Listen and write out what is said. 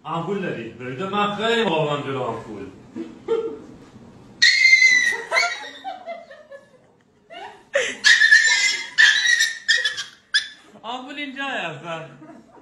آمپول داری؟ بریده من خیلی مقاوم جلو آمپول. آمپول اینجا هستن.